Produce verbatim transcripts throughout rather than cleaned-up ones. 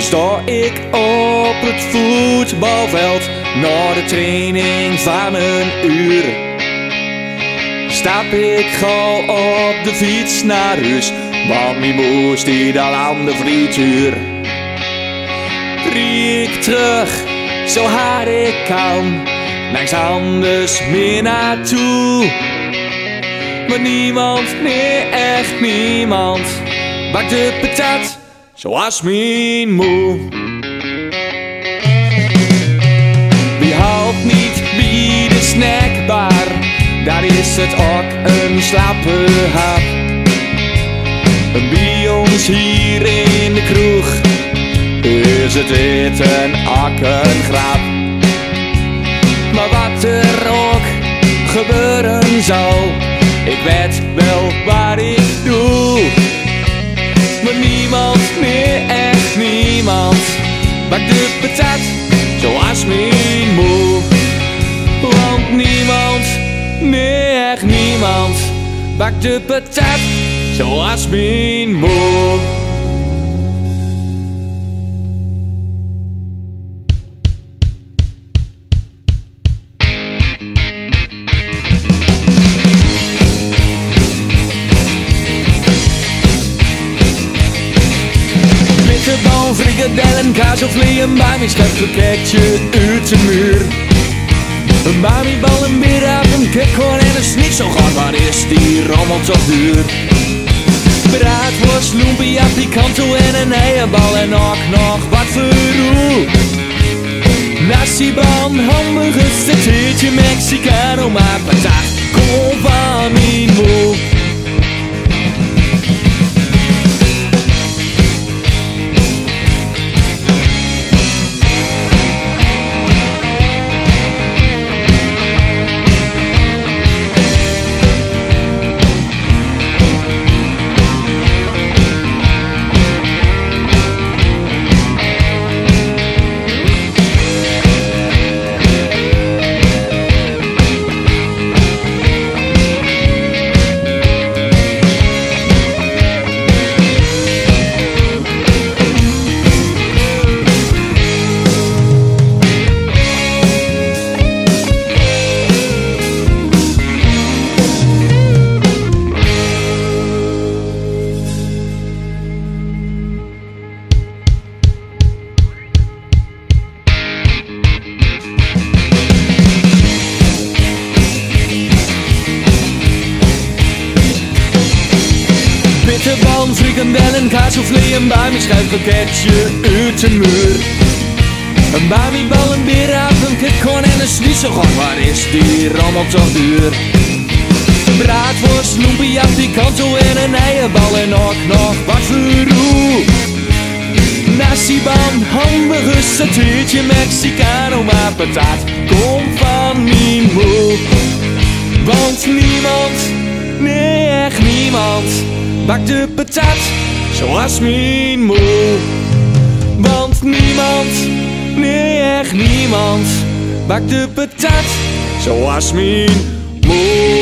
sta ik op het voetbalveld na de training van een uur. Stap ik gauw op de fiets naar huis, want mijn moe stiet al aan de frituur. Rie ik terug, zo hard ik kan, langs anders meer naartoe. Maar niemand, nee echt niemand, bakt de patat zoals mijn moe. Wie haalt niet bij de snackbar, daar is het ook een slappe hap. Bij ons hier in de kroeg is het eten ook een grap. Maar wat er ook gebeuren zal, ik weet wel wat ik doe. Maar niemand, nee echt niemand, bakt de patat zoals mijn moe. Want niemand, nee echt niemand, bakt de patat zoals mijn moe. Bitterbal, frikadellen, kaas of vleeën, bij mijn scheppakketje uit de muur. Een bamiebal, een bierraap, een kikhoorn en een schnitzel, god wat is die rommel toch duur. Braadworst, lumpia, picanto en een eierbal en ook nog wat verroer. Nasi-ban, hamburgers, satéetje, Mexicano, maar patat, kom van mijn moe. Bitterbal, frikandellen, kaas of vleeën, bij mijn schuifpakketje uit de muur. Een bamiebal, een bierraap, een kikhoorn en een schnitzel, god wat is die rommel toch duur. Braadworst, lumpia, picanto en een eierbal en ook nog wat verroer. Nasi-ban, hamburgers, satéetje, Mexicano, maar patat, kom van mijn moe. Want niemand, nee echt niemand, bakt de patat zoals mijn moe. Want niemand, nee echt niemand, bakt de patat zoals mijn moe.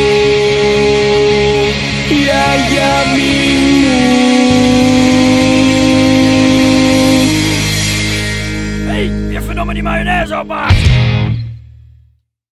Ja, ja, mijn moe. Hé, hey, je verdomme die mayonaise op, maat!